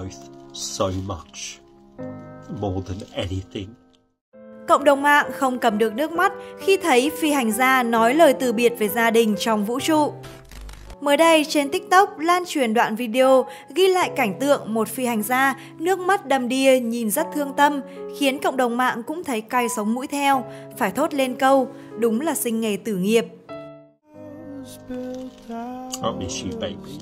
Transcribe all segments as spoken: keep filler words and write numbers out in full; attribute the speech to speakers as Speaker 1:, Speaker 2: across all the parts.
Speaker 1: both so much, more than anything.
Speaker 2: Cộng đồng mạng không cầm được nước mắt khi thấy phi hành gia nói lời từ biệt với gia đình trong vũ trụ. Mới đây, trên TikTok lan truyền đoạn video ghi lại cảnh tượng một phi hành gia nước mắt đầm đìa nhìn rất thương tâm, khiến cộng đồng mạng cũng thấy cay sống mũi theo, phải thốt lên câu, đúng là sinh nghề tử nghiệp.
Speaker 1: I miss you, baby.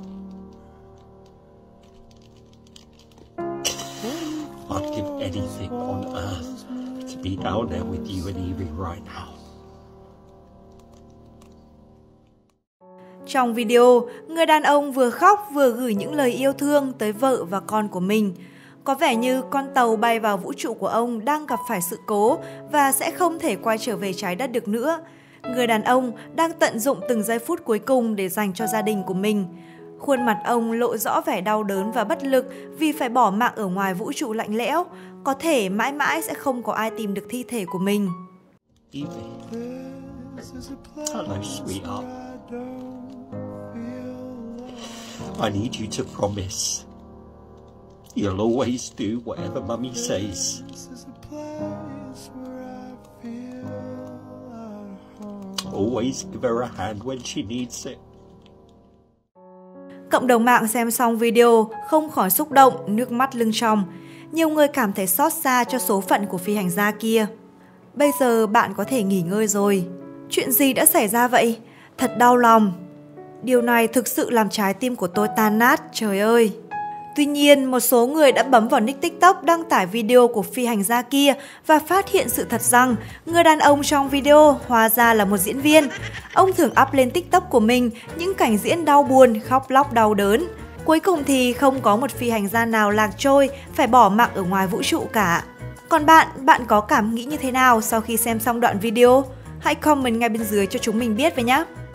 Speaker 1: I'd give anything on earth to be down there with you and Evie right now.
Speaker 2: Trong video, người đàn ông vừa khóc vừa gửi những lời yêu thương tới vợ và con của mình. Có vẻ như con tàu bay vào vũ trụ của ông đang gặp phải sự cố và sẽ không thể quay trở về trái đất được nữa. Người đàn ông đang tận dụng từng giây phút cuối cùng để dành cho gia đình của mình. Khuôn mặt ông lộ rõ vẻ đau đớn và bất lực vì phải bỏ mạng ở ngoài vũ trụ lạnh lẽo. Có thể mãi mãi sẽ không có ai tìm được thi thể của mình.
Speaker 1: Evie. Hello, sweetheart. I need you to promise you'll always do whatever Mummy says. Always give her a hand when she needs it.
Speaker 2: Cộng đồng mạng xem xong video không khỏi xúc động, nước mắt lưng tròng. Nhiều người cảm thấy xót xa cho số phận của phi hành gia kia. Bây giờ bạn có thể nghỉ ngơi rồi. Chuyện gì đã xảy ra vậy? Thật đau lòng. Điều này thực sự làm trái tim của tôi tan nát, trời ơi. Tuy nhiên, một số người đã bấm vào nick TikTok đăng tải video của phi hành gia kia và phát hiện sự thật rằng người đàn ông trong video hóa ra là một diễn viên. Ông thường up lên TikTok của mình những cảnh diễn đau buồn, khóc lóc đau đớn. Cuối cùng thì không có một phi hành gia nào lạc trôi, phải bỏ mạng ở ngoài vũ trụ cả. Còn bạn, bạn có cảm nghĩ như thế nào sau khi xem xong đoạn video? Hãy comment ngay bên dưới cho chúng mình biết với nhé!